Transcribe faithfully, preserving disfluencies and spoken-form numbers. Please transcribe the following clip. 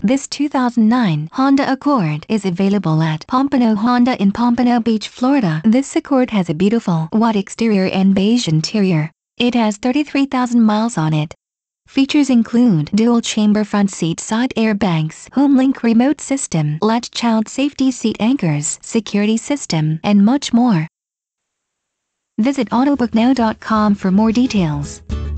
This two thousand nine Honda Accord is available at Pompano Honda in Pompano Beach, Florida. This Accord has a beautiful white exterior and beige interior. It has thirty-three thousand miles on it. Features include dual-chamber front seat side airbags, home-link remote system, latch child safety seat anchors, security system, and much more. Visit autobook now dot com for more details.